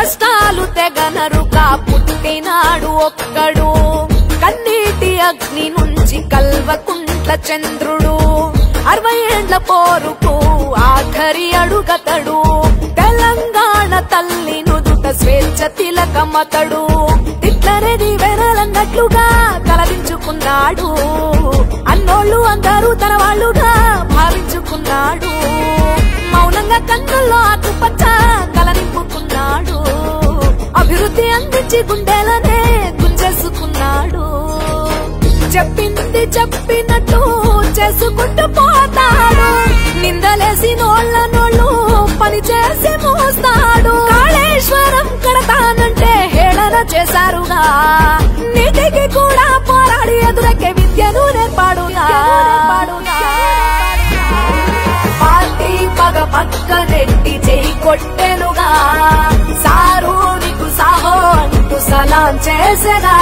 కష్టాలు తెగనరుగా పుట్టినాడు ఒక్కడు, కన్నీటి అగ్ని నుంచి కల్వకుంట్ల చంద్రుడు. 60 ఏండ్ల పోరుకు ఆఖరి అడుగతడు, తెలంగాణ తల్లి నుదుట స్వేచ్ఛ తిలకమతడు. తిట్లనేది వెనలన్నట్లుగా కలరించుకున్నాడు, అన్నోళ్ళు అందరూ తన వాళ్ళుగా భావించుకున్నాడు. మౌనంగా కన్నుల్లో ఆకుపచ్చ కలరింపుకున్నాడు, అభివృద్ధి అందించి గుండెలనే గుంజేసుకున్నాడు. చెప్పింది చెప్పినట్టు చేసుకుంటూ పోతాడు, నిందలేసి నోళ్ళు పని చేసి మోస్తాడు. కాళేశ్వరం కడతానంటే హేళన చేశారుగా, నీటికి కూడా పోరాడి ఎదురకే విద్యను నేర్పాడుగా. పార్టీ పగ పక్కనెట్టి చేయి కొట్టెనుగా, సారు నీకు సాహో అంటూ సలాం చేసేగా.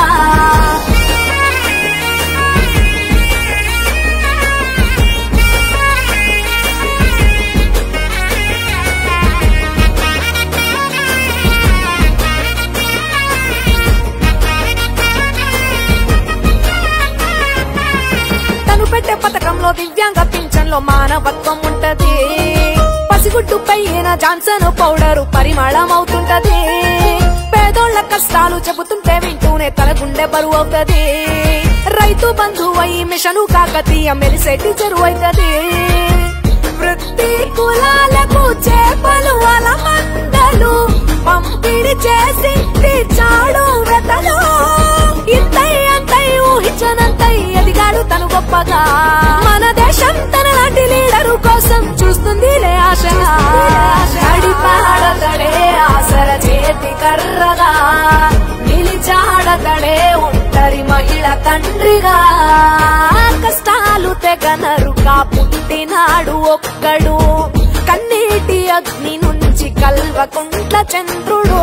పెట్టే పథకంలో దివ్యాంగ పింఛన్లో మానవత్వం ఉంటది, పసిగుడ్డు పైన జాన్సన్ పౌడరు పరిమళం అవుతుంటది. పేదోళ్ల కష్టాలు చెబుతుంటే వింటూనే తన గుండె బరువు అవుతది. రైతు బంధువై మిషను కాకతీయ మెరిసేటి చెరువైతది. వృత్తి కులాలకు చేపలు అలమందలు పంపిణీ చేసి తీర్చాడు వ్రతలు. ఇంతై అంతై ఊహించనంతై ఎదిగాడు తను గొప్పగా. మన దేశం తన లాంటి లీడరు కోసం చూస్తుందిలే ఆశగా. నడిపాడతడే ఆసర చేతి కర్రగా, నిలిచాడతడే ఒంటరి మహిళ తండ్రిగా. కష్టాలు తెగనరుగా పుట్టినాడు ఒక్కడు, కన్నీటి అగ్ని నుంచి కల్వకుంట్ల చంద్రుడు.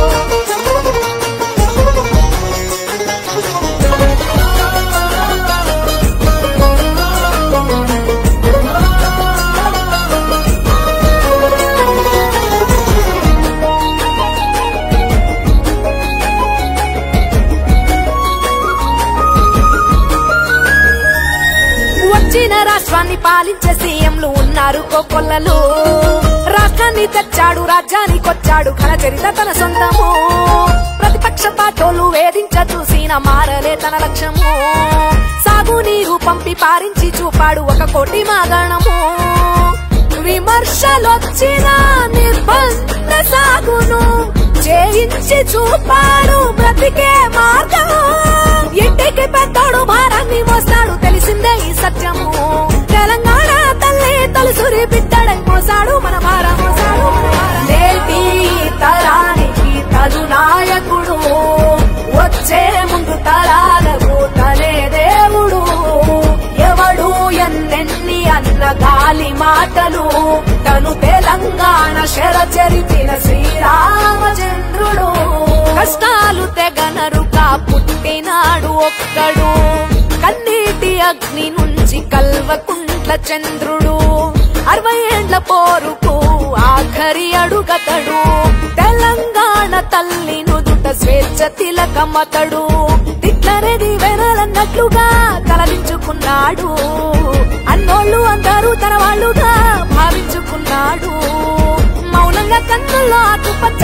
వచ్చిన రాష్ట్రాన్ని పాలించే సీఎంలు ఉన్నారు కోకొల్లలు, రాష్ట్రాన్ని తెచ్చాడు రాజ్యానికొచ్చాడు ఘన చరిత్ర తన సొంతము. ప్రతిపక్ష పార్టీలు వేధించ చూసిన మారలే తన లక్ష్యము, సాగునీరు పంపి పారించి చూపాడు 1 కోటి మాగణము. విమర్శలొచ్చిన నిర్బంధ సాగును చేయించి చూపాడు బ్రతికే మార్గం. ఇంటికి పెద్దోడు భారాన్ని మోస్తాడు తెలిసిందే ఈ సత్యము, తెలంగాణ తల్లి తొలిసురి బిడ్డడై మోసాడు మన భారం. నేటి తరానికి తదు నాయకుడు, వచ్చే ముందు తరాలకు తనే దేవుడు. ఎవడు ఎన్నెన్ని అన్న గాలి మాటలు, తను తెలంగాణ శర చరిపిన శ్రీరామచంద్రుడు. కష్టాలు తెగనరుగా పుట్టినాడు ఒక్కడు, కన్నీటి అగ్ని నుంచి కల్వకుంట్ల చంద్రుడు. 60 ఏండ్ల పోరుకు ఆఖరి అడుగతడు, తెలంగాణ తల్లి నుదుట స్వేచ్ఛ తిలకమతడు. తిట్లనేది వెనలన్నట్లుగా కలరించుకున్నాడు, అన్నోళ్ళు అందరూ తన వాళ్ళుగా భావించుకున్నాడు. మౌనంగా కన్నుల్లో ఆకుపచ్చ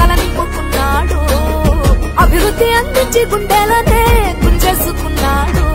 కలరింపుకున్నాడు, అభివృద్ధి అందించి గుండెలనే గుంజేసుకున్నాడు.